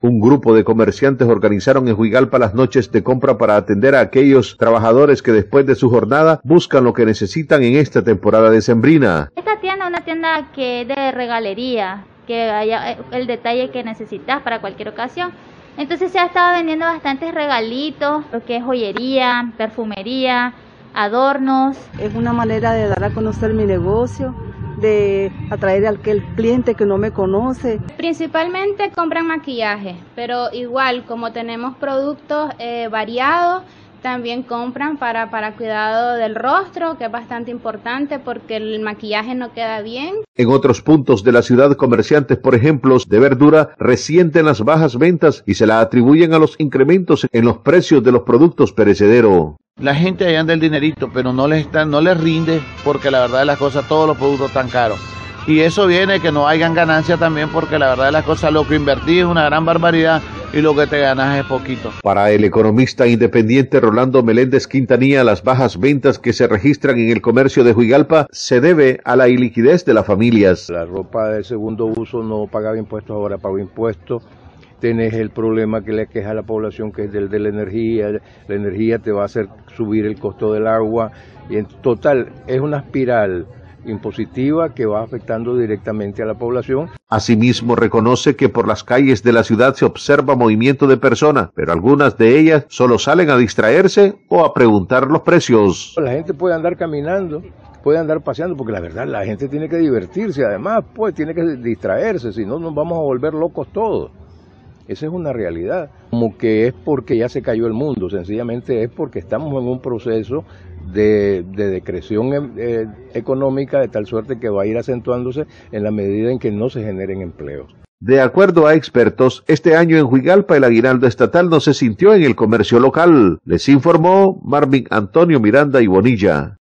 Un grupo de comerciantes organizaron en Juigalpa las noches de compra para atender a aquellos trabajadores que después de su jornada buscan lo que necesitan en esta temporada decembrina. Esta tienda es una tienda que es de regalería, que haya el detalle que necesitas para cualquier ocasión. Entonces se ha estado vendiendo bastantes regalitos, lo que es joyería, perfumería, adornos. Es una manera de dar a conocer mi negocio, de atraer al cliente que no me conoce. Principalmente compran maquillaje, pero igual como tenemos productos variados, también compran para cuidado del rostro, que es bastante importante porque el maquillaje no queda bien. En otros puntos de la ciudad, comerciantes, por ejemplo, de verdura, resienten las bajas ventas y se la atribuyen a los incrementos en los precios de los productos perecederos. La gente allá anda el dinerito, pero no les rinde porque la verdad de las cosas, todos los productos están caros. Y eso viene que no hayan ganancia también porque la verdad de las cosas, lo que invertí es una gran barbaridad y lo que te ganas es poquito. Para el economista independiente Rolando Meléndez Quintanilla, las bajas ventas que se registran en el comercio de Juigalpa se debe a la iliquidez de las familias. La ropa de segundo uso no pagaba impuestos, ahora pago impuestos. Tienes el problema que le queja a la población, que es del de la energía. La energía te va a hacer subir el costo del agua y en total es una espiral impositiva que va afectando directamente a la población. Asimismo, reconoce que por las calles de la ciudad se observa movimiento de personas, pero algunas de ellas solo salen a distraerse o a preguntar los precios. La gente puede andar caminando, puede andar paseando, porque la verdad la gente tiene que divertirse, además pues tiene que distraerse, si no nos vamos a volver locos todos. Esa es una realidad, como que es porque ya se cayó el mundo, sencillamente es porque estamos en un proceso de decreción económica de tal suerte que va a ir acentuándose en la medida en que no se generen empleos. De acuerdo a expertos, este año en Juigalpa el aguinaldo estatal no se sintió en el comercio local, les informó Marvin Antonio Miranda y Bonilla.